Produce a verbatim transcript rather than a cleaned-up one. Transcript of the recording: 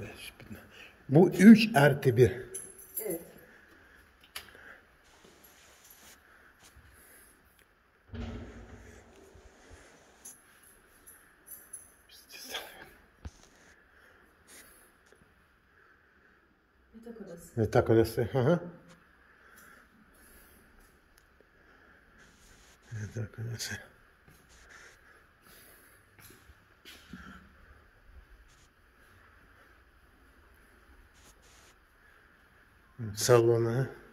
Bu üç artı bir. Evet. Yatak odası. Yatak odası. Hı hı. Yatak odası. Salonu.